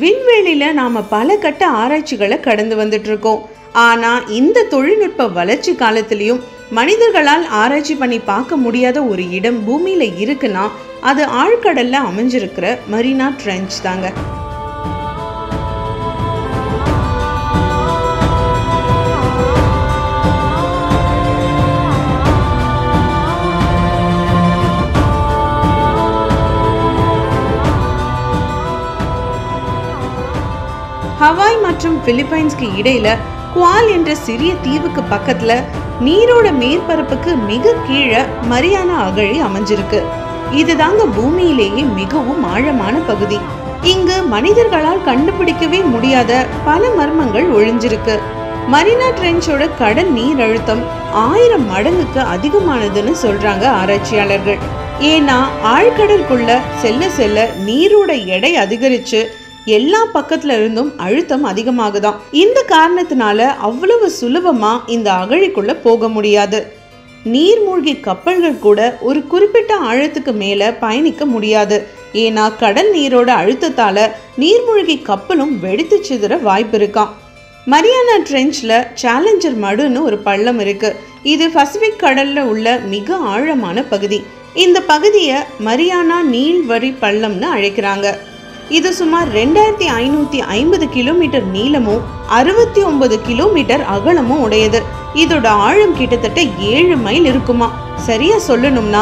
விண்வெளியில நாம பல கட்ட ஆராய்ச்சிகளை கடந்து வந்துட்டு இருக்கோம். ஆனா இந்த தொழில்நுட்ப வளர்ச்சி காலத்திலையும் மனிதர்களால் ஆராய்ச்சி பண்ணி பார்க்க முடியாத ஒரு இடம் பூமியில இருக்குன்னா அது ஆழ்கடல்ல அமைஞ்சிருக்கிற மரீனா ட்ரென்ச் தாங்க. ஹவாய் மற்றும் பிலிப்பைன்ஸ்க்கு இடையில குவால் என்ற சிறிய தீவுக்கு பக்கத்துல நீரோட மேற்பரப்புக்கு மிக கீழே மரியானா அகழி அமைஞ்சிருக்கு. இதுதாங்க பூமியிலேயே மிகவும் ஆழமான பகுதி. இங்கு மனிதர்களால் கண்டுபிடிக்கவே முடியாத பல மர்மங்கள் ஒளிஞ்சிருக்கு. மரீனா ட்ரென்ச்சோட கடல் நீர் அழுத்தம் 1000 மடங்குக்கு அதிகமானதுன்னு சொல்றாங்க ஆராய்ச்சியாளர்கள். ஏன்னா ஆழ்கடலுக்குள்ள செல்ல செல்ல நீரோட எடை அதிகரிச்சு எல்லா பக்கத்துல இருந்தும் அழுத்தம் அதிகமாகுதான். இந்த காரணத்தினால அவ்வளவு சுலபமா இந்த அகழிக்குள்ள போக முடியாது. நீர்மூழ்கி கப்பல்கள் கூட ஒரு குறிப்பிட்ட ஆழத்துக்கு மேல பயணிக்க முடியாது. ஏன்னா கடல் நீரோட அழுத்தத்தால நீர்மூழ்கி கப்பலும் வெடித்து சிதற வாய்ப்பு இருக்காம். மரியானா ட்ரென்ச்ல சேலஞ்சர் மடுன்னு ஒரு பள்ளம் இருக்கு. இது பசிபிக் கடல்ல உள்ள மிக ஆழமான பகுதி. இந்த பகுதியை மரியானா நீள்வரி பள்ளம்னு அழைக்கிறாங்க. இது சுமார் 2550 கிலோமீட்டர் நீளமும் 69 கிலோமீட்டர் அகலமும் உடையது. இதோட ஆழம் கிட்டத்தட்ட 7 மைல் இருக்குமா. சரியா சொல்லணும்னா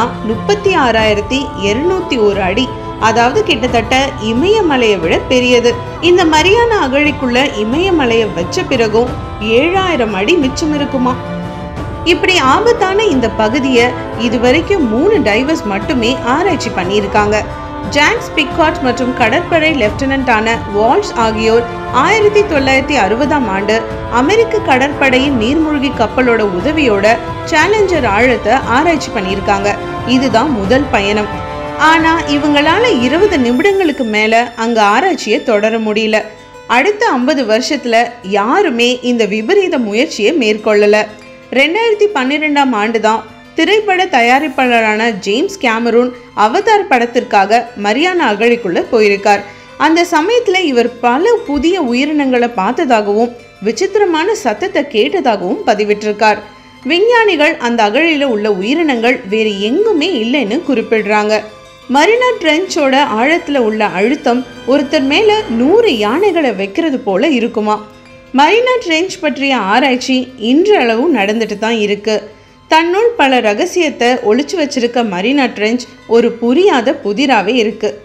36,201 அடி, அதாவது கிட்டத்தட்ட இமயமலையை விட பெரியது. இந்த மரியானா அகழிக்குள்ள இமயமலையை வச்ச பிறகும் 7000 அடி மிச்சம் இருக்குமா. இப்படி ஆபத்தான இந்த பகுதியை இதுவரைக்கும் 3 டைவர்ஸ் மட்டுமே ஆராய்ச்சி பண்ணியிருக்காங்க. ஜாக்ஸ் பிக்கார்ட் மற்றும் கடற்படை லெப்டினன்டான வால்ஸ் ஆகியோர் 1960ஆம் ஆண்டு அமெரிக்க கடற்படையின் நீர்மூழ்கி கப்பலோட உதவியோட சேலஞ்சர் ஆழத்தை ஆராய்ச்சி பண்ணியிருக்காங்க. இதுதான் முதல் பயணம். ஆனா இவங்களால 20 நிமிடங்களுக்கு மேல அங்க ஆராய்ச்சியை தொடர முடியல. அடுத்த 50 வருஷத்துல யாருமே இந்த விபரீத முயற்சியை மேற்கொள்ளல. 2012ஆம் ஆண்டு தான் திரைப்பட தயாரிப்பாளரான ஜேம்ஸ் கேமரூன் அவதார் படத்திற்காக மரியானா அகழிக்குள்ள போயிருக்கார். அந்த சமயத்துல இவர் பல புதிய உயிரினங்களை பார்த்ததாகவும் விசித்திரமான சத்தத்தை கேட்டதாகவும் பதிவிட்டிருக்கார். விஞ்ஞானிகள் அந்த அகழியில உள்ள உயிரினங்கள் வேறு எங்குமே இல்லைன்னு குறிப்பிடுறாங்க. மரீனா ட்ரென்ச்சோட ஆழத்துல உள்ள அழுத்தம் ஒருத்தர் மேல 100 யானைகளை வைக்கிறது போல இருக்குமா. மரீனா ட்ரென்ச் பற்றிய ஆராய்ச்சி இன்றளவும் நடந்துட்டு தான் இருக்கு. தன்னுள் பல ரகசியத்தை ஒளிச்சு வச்சிருக்க மரீனா ட்ரென்ச் ஒரு புரியாத புதிராவே இருக்கு.